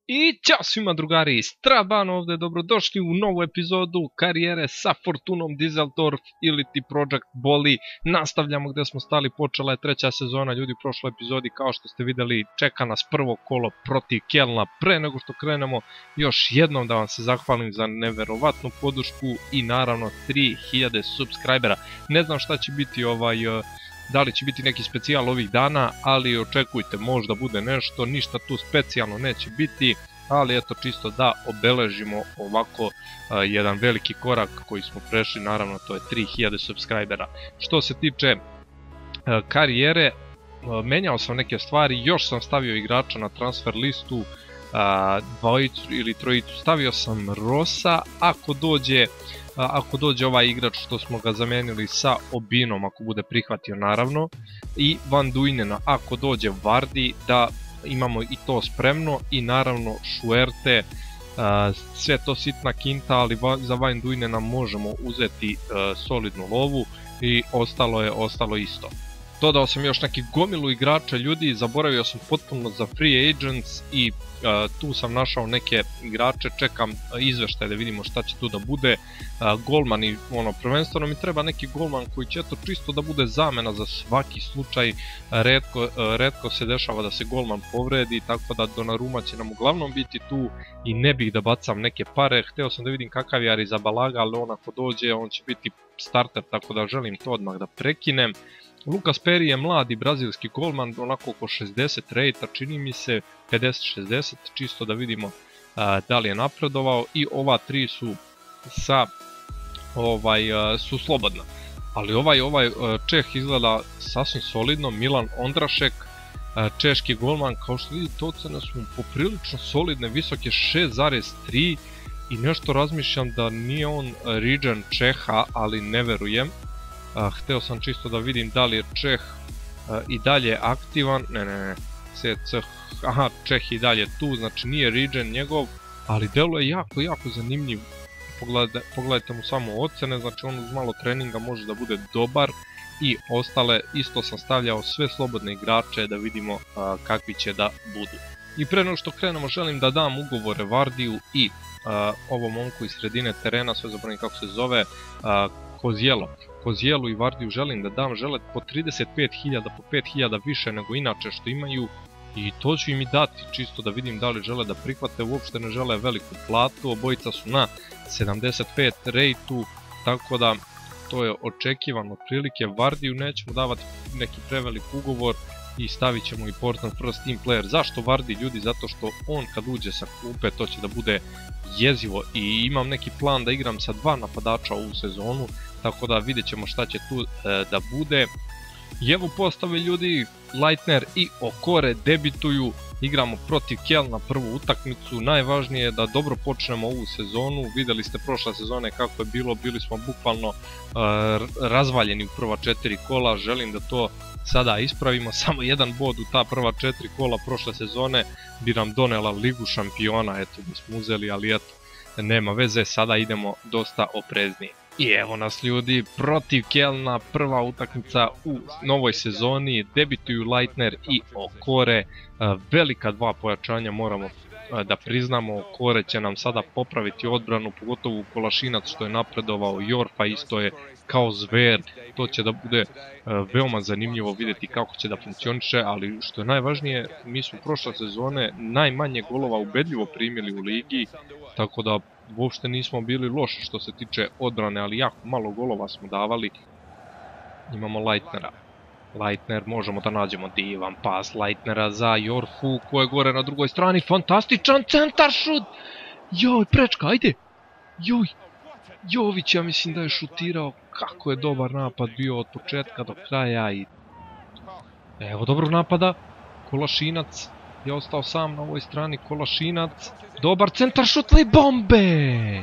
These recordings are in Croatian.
I ćao svima drugari, Straban ovdje, dobrodošli u novu epizodu karijere sa Fortunom Düsseldorf ili ti Project Boli. Nastavljamo gdje smo stali, počela je treća sezona, ljudi u prošloj epizodi kao što ste vidjeli čeka nas prvo kolo protiv Kelna. Pre nego što krenemo, još jednom da vam se zahvalim za neverovatnu podršku i naravno 3000 subscribera. Ne znam šta će biti da li će biti neki specijal ovih dana, ali očekujte, možda bude nešto, ništa tu specijalno neće biti, ali eto čisto da obeležimo ovako jedan veliki korak koji smo prešli, naravno to je 3000 subscribera. Što se tiče karijere, menjao sam neke stvari, još sam stavio igrača na transfer listu, dvojicu ili trojicu, stavio sam Rosa, ako dođe ovaj igrač što smo ga zamenili sa Obinom, ako bude prihvatio naravno, i Van Duynena, ako dođe Vardy, da imamo i to spremno, i naravno Šuerte, sve to sitna kinta, ali za Van Duynena možemo uzeti solidnu lovu i ostalo isto. Dodao sam još neki gomilu igrača, ljudi, zaboravio sam potpuno za free agents i tu sam našao neke igrače, čekam izveštaj da vidimo šta će tu da bude. Golman i prvenstveno mi treba neki golman koji će eto čisto da bude zamena za svaki slučaj, retko se dešava da se golman povredi, tako da Donnarumma će nam uglavnom biti tu i ne bih da bacam neke pare. Hteo sam da vidim kakav je Arrizabalaga, ali on ako dođe on će biti starter, tako da želim to odmah da prekinem. Lucas Perry je mladi brazilski golman, onako oko 60 rejta, čini mi se 50-60, čisto da vidimo da li je napredovao, i ova tri su su slobodna. Ali ovaj Čeh izgleda sasvim solidno, Milan Ondrašek, češki golman, kao što vidite ocene su poprilično solidne, visoke 6,3 i nešto razmišljam da nije on region Čeha, ali ne verujem. Hteo sam čisto da vidim da li je Čeh i dalje aktivan, Čeh i dalje tu, znači nije region njegov, ali deluje jako zanimljiv. Pogledajte mu samo ocene, znači on uz malo treninga može da bude dobar, i ostale isto sam stavljao sve slobodne igrače da vidimo kakvi će da budu. I pre nego što krenemo želim da dam ugovore Vardiju i ovom momku iz sredine terena, sve zaboravim kako se zove, Kozijelu i Vardiju želim da dam, žele po 35.000, po 5.000 više nego inače što imaju, i to ću im i dati, čisto da vidim da li žele da prihvate, uopšte ne žele veliku platu, obojica su na 75 rejtu, tako da to je očekivano otprilike. Vardiju nećemo davati neki prevelik ugovor i stavit ćemo important first team player. Zašto Vardy, ljudi? Zato što on kad uđe sa klupe to će da bude jezivo, i imam neki plan da igram sa dva napadača ovu sezonu, tako da vidjet ćemo šta će tu da bude. I evo postave, ljudi, Leitner i Okore debituju, igramo protiv Kelna prvu utakmicu. Najvažnije je da dobro počnemo ovu sezonu, vidjeli ste prošle sezone kako je bilo, bili smo bukvalno razvaljeni u prva 4 kola, želim da to sada ispravimo. Samo jedan bod u ta prva 4 kola prošle sezone bi nam donela Ligu šampiona, eto da smo uzeli, ali eto, nema veze, sada idemo dosta opreznije. I evo nas, ljudi, protiv Kelna, prva utakmica u novoj sezoni, debituju Leitner i Okore, velika dva pojačanja moramo da priznamo. Okore će nam sada popraviti odbranu, pogotovo Kolašinac što je napredovao, Jorfa isto je kao zver, to će da bude veoma zanimljivo vidjeti kako će da funkcioniše, ali što je najvažnije, mi smo prošle sezone najmanje golova ubedljivo primili u ligi, tako da uopšte nismo bili loši što se tiče odbrane, ali jako malo golova smo davali. Imamo Leitnera. Leitner, možemo da nađemo divan pas Leitnera za Jorfu, ko je gore na drugoj strani, fantastičan centar šut! Joj, prečka, ajde! Joj! Jović, ja mislim da je šutirao, kako je dobar napad bio od početka do kraja, i evo dobrog napada, Kolašinac je ostao sam na ovoj strani, Kolašinac, dobar centar šut, Libombe!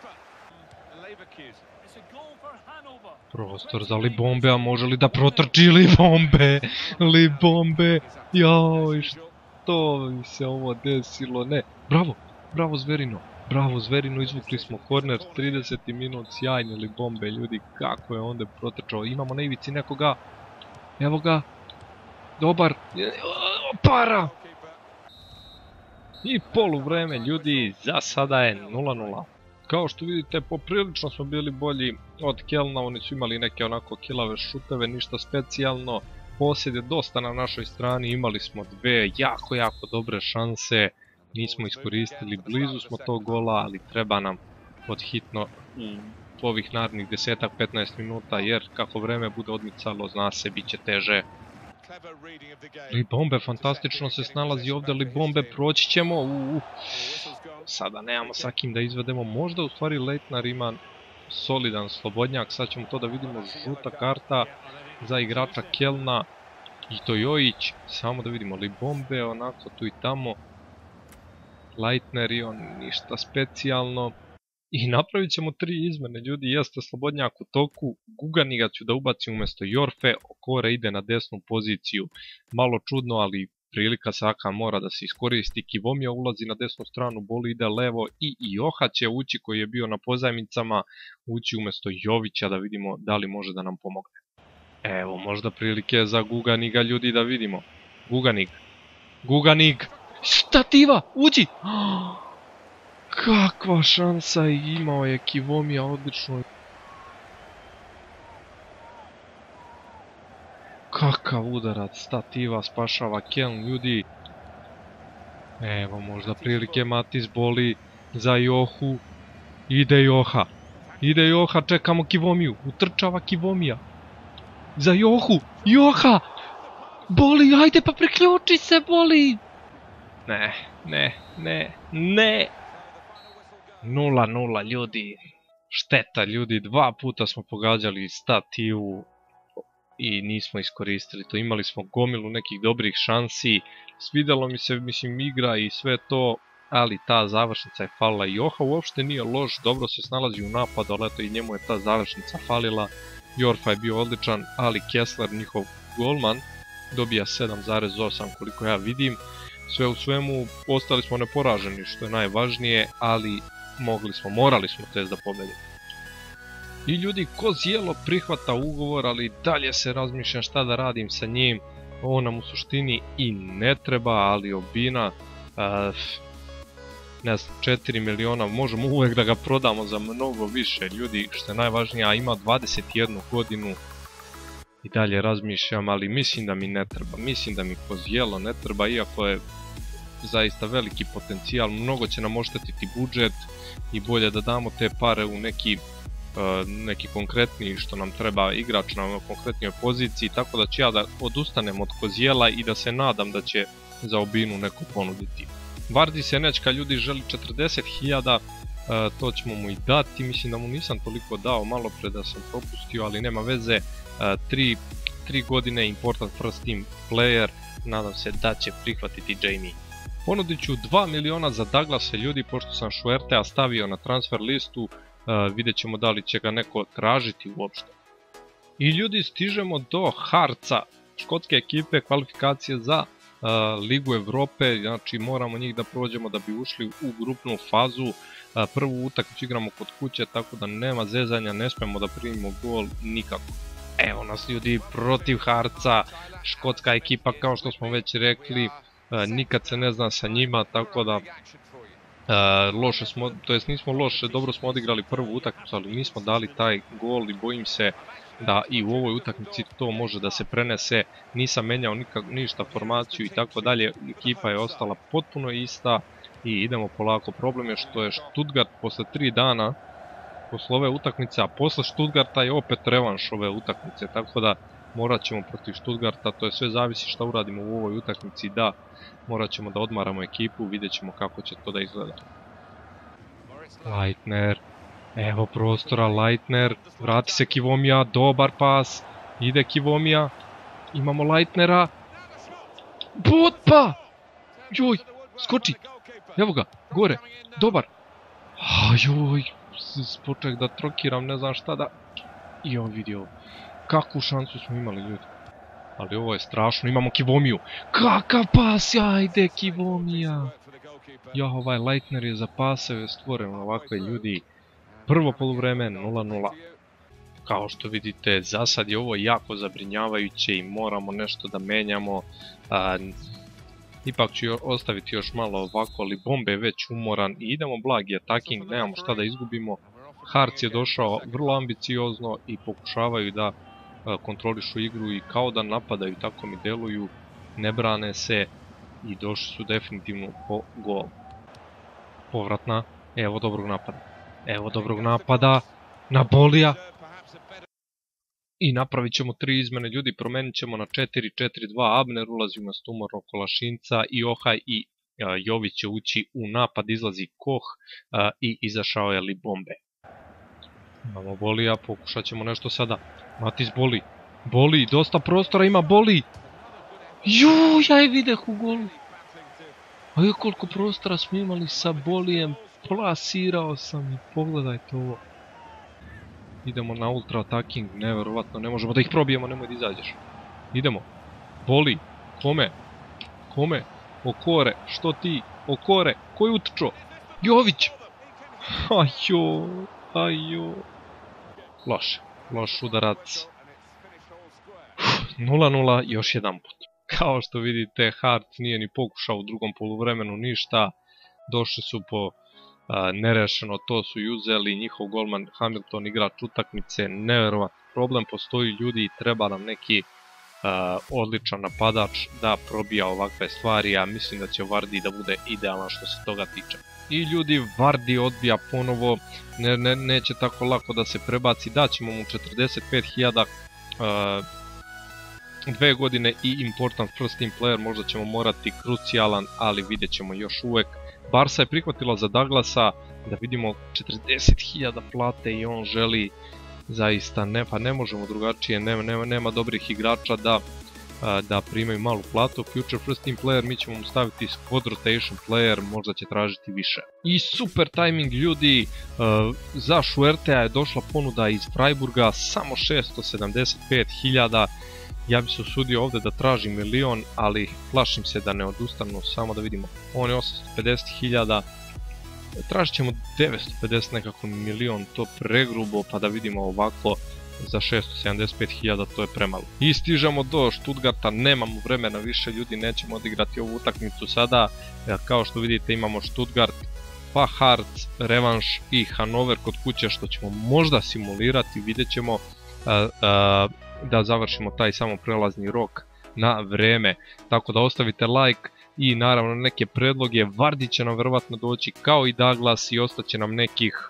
Prostor za Libombe, a može li da protrči Libombe? Libombe, joj, što mi se ovo desilo, ne, bravo Zverino. Bravo Zverino, izvukli smo korner, 30. minut, sjajne Libombe, ljudi, kako je onda protrčao. Imamo na ivici nekoga, evo ga, dobar, para! I poluvreme, ljudi, za sada je 0:0. Kao što vidite, poprilično smo bili bolji od Kelna, oni su imali neke onako kilave šuteve, ništa specijalno. Posjed je dosta na našoj strani, imali smo dve jako dobre šanse, nismo iskoristili, blizu smo tog gola, ali treba nam podhitno u ovih narednih 10-15 minuta, jer kako vreme bude odmicalo, zna se, bit će teže. Libombe fantastično se snalazi ovdje, Libombe, proći ćemo, sada nemamo sa kim da izvedemo, možda u stvari Leitner ima solidan slobodnjak, sad ćemo to da vidimo, žuta karta za igrača Kelna i to Jojić, samo da vidimo Libombe, onako tu i tamo, Leitner i on ništa specijalno. I napravit ćemo 3 izmene, ljudi, jeste slobodnjak u toku, Guganiga ću da ubacim umjesto Jorfe, Okore ide na desnu poziciju, malo čudno, ali prilika svaka mora da se iskoristi, Kivomija ulazi na desnu stranu, Boli ide levo i Joha će ući, koji je bio na pozajmicama, ući umjesto Jovića, da vidimo da li može da nam pomogne. Evo, možda prilike za Guganiga, ljudi, da vidimo. Guganig, stativa, uđi! Kakva šansa imao je Kivomija, odlično. Kakav udarac, stativa spašava Keln, ljudi. Evo, možda prilike, Matis Boli za Johu. Ide Joha, čekamo Kivomiju, utrčava Kivomija. Za Johu, Joha! Boli, ajde pa priključi se, Boli! Ne! 0:0, ljudi. Šteta, ljudi, 2 puta smo pogađali stativu i nismo iskoristili to. Imali smo gomilu nekih dobrih šansi. Svidjelo mi se, mislim, igra i sve to, ali ta završnica je falila. Joha uopšte nije loš, dobro se snalazi u napadu, ali eto i njemu je ta završnica falila. Jorfa je bio odličan, ali Kessler, njihov golman, dobija 7,8 koliko ja vidim. Sve u svemu, ostali smo neporaženi, što je najvažnije, ali morali smo test da pobedimo. I ljudi, Kozijelo prihvata ugovor, ali dalje se razmišljam šta da radim sa njim. Ovo nam u suštini i ne treba, ali Obina, ne znam, 4 miliona, možemo uvek da ga prodamo za mnogo više, ljudi, što je najvažnije, a ima 21 godinu. I dalje razmišljam, ali mislim da mi ne treba, mislim da mi Kozijelo ne treba, iako je zaista veliki potencijal, mnogo će nam oštetiti budžet i bolje da damo te pare u neki konkretniji, što nam treba igrač na konkretnijoj poziciji, tako da ću ja da odustanem od Kozijela i da se nadam da će za Obinu neko ponuditi. Vardi Senečka, ljudi, želi 40.000, to ćemo mu i dati, mislim da mu nisam toliko dao malo pre da sam propustio, ali nema veze, 3 godine important first team player, nadam se da će prihvatiti Jamie. Ponudit ću 2 miliona za Douglasa, ljudi, pošto sam Šuertea stavio na transfer listu, vidjet ćemo da li će ga neko tražiti uopšte. I ljudi, stižemo do Harca, škotske ekipe, kvalifikacije za Ligu Evrope, znači moramo njih da prođemo da bi ušli u grupnu fazu. Prvu utakmicu igramo kod kuće, tako da nema zezanja, ne smemo da primimo gol nikako. Evo nas, ljudi, protiv Harca, škotska ekipa, kao što smo već rekli, nikad se ne zna sa njima, tako da loše smo, to jest nismo loše, dobro smo odigrali prvu utakmicu, ali nismo dali taj gol i bojim se da i u ovoj utakmici to može da se prenese. Nisam menjao ništa formaciju i tako dalje, ekipa je ostala potpuno ista i idemo polako. Problem je što je Stuttgart posle 3 dana posle ove utakmice, a posle Stuttgarta je opet revanš ove utakmice, tako da morat ćemo protiv Stuttgarta, to je sve zavisi šta uradimo u ovoj utakmici, da morat ćemo da odmaramo ekipu, vidjet ćemo kako će to da izgleda. Leitner, evo prostora, Leitner, vrati se Kivomija, dobar pas, ide Kivomija, imamo Leitnera, Botpa, joj, skoči, evo ga, gore, dobar, joj, poček da trokiram, ne znam šta da, i on vidio, kakvu šansu smo imali, ljudi. Ali ovo je strašno, imamo Kivomiju. Kakav pas, ajde Kivomija. Ovaj Leitner je za paseve stvoren, ovakve, ljudi. Prvo poluvreme 0:0. Kao što vidite, za sad je ovo jako zabrinjavajuće i moramo nešto da menjamo. Ipak ću ostaviti još malo ovako, ali Bombe je već umoran i idemo blagi attacking, nemamo šta da izgubimo. Hearts je došao vrlo ambiciozno i pokušavaju da kontrolišu igru i kao da napadaju, tako mi deluju, ne brane se i došli su definitivno po gol. Povratna, evo dobrog napada, na Bolija. I napravit ćemo 3 izmene, ljudi, promenit ćemo na 4-4-2, Abner ulazi umjesto umornog Kolašinca i Ohaj i Jović će ući u napad, izlazi Koh i izašao je Li Bombe. Imamo Bolija, pokušat ćemo nešto sada. Matis Boli, dosta prostora ima Boli. Juuu, ja je videh u golu. A je koliko prostora smo imali sa Bolijem, plasirao sam i pogledajte ovo. Idemo na ultra attacking, nevjerovatno, ne možemo da ih probijemo, nemoj da izađeš. Idemo, Boli, kome, Okore, što ti, Okore, ko je utrčao? Jović! Ajo. Loš udarac. 0-0 još jedan put. Kao što vidite, Hearts nije ni pokušao u drugom poluvremenu ništa. Došli su po nerešeno, to su uzeli, njihov golman Hamilton, igrač utakmice, nevjerovat problem, postoji ljudi i treba nam neki odličan napadač da probija ovakve stvari, a mislim da će Vardy da bude idealan što se toga tiče. I ljudi, Vardy odbija ponovo, neće tako lako da se prebaci, daćemo mu 45.000, 2 godine i important first team player, možda ćemo morati krucijalan, ali vidjet ćemo još uvek. Barca je prihvatila za Douglasa, da vidimo 40.000 plate i on želi zaista, ne možemo drugačije, nema dobrih igrača da primaju malu platu. Future first team player, mi ćemo mu staviti squad rotation player, možda će tražiti više. I super timing ljudi, za Šuertea je došla ponuda iz Freiburga, samo 675.000. Ja bi se usudio ovdje da tražim 1.000.000, ali plašim se da ne odustanu, samo da vidimo. On je 850.000, tražit ćemo 950 nekako 1.000.000, to pregrubo, pa da vidimo ovako za 675.000, to je premalo. I stižemo do Stuttgarta, nemamo vremena više ljudi, nećemo odigrati ovu utakmicu sada. Kao što vidite imamo Stuttgart, pa Hearts, revanš i Hannover kod kuće, što ćemo možda simulirati, vidjet ćemo da završimo taj samo prelazni rok na vreme. Tako da ostavite like i naravno neke predloge. Vardy će nam verovatno doći kao i Douglas i ostaće nam nekih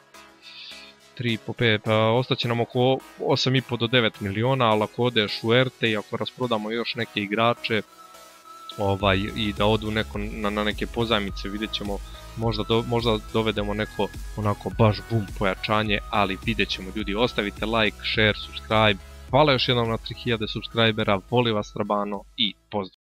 3,5, ostaće nam oko 8,5 do 9 miliona, ali ako ode Šuerte i ako rasprodamo još neke igrače i da odu na neke pozajmice, vidjet ćemo, možda dovedemo neko onako baš bum pojačanje, ali vidjet ćemo ljudi. Ostavite like, share, subscribe. Hvala još jednom na 3000 subscribera, volim vas Trabano i pozdrav!